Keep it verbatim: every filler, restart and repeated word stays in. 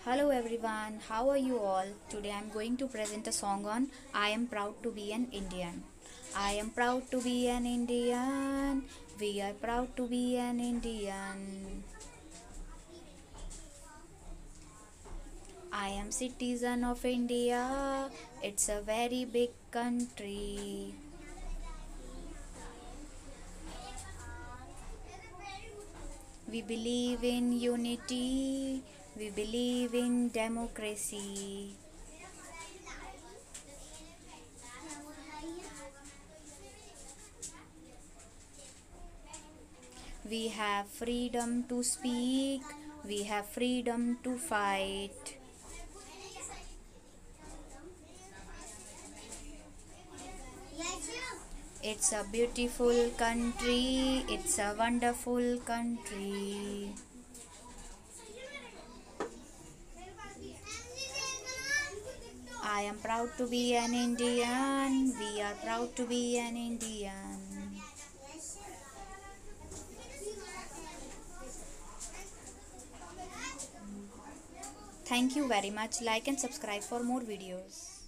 Hello everyone, how are you all? Today I am going to present a song on I am proud to be an Indian. I am proud to be an Indian. We are proud to be an Indian. I am citizen of India. It's a very big country. We believe in unity. We believe in democracy. We have freedom to speak. We have freedom to fight. It's a beautiful country. It's a wonderful country. I am proud to be an Indian. We are proud to be an Indian. Thank you very much. Like and subscribe for more videos.